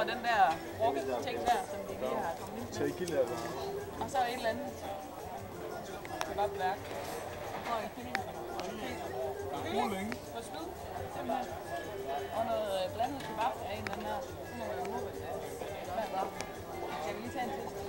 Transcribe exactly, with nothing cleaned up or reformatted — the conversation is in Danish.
den der brugt ting der, som vi lige har kommet ind til. Tequila. Og så et eller andet kebabværk. Og en kylling. Kylling på spid, simpelthen. Og noget blandet kebab af en eller anden her. Så må vi jo håbe, at det smager godt. Skal vi lige tage en test?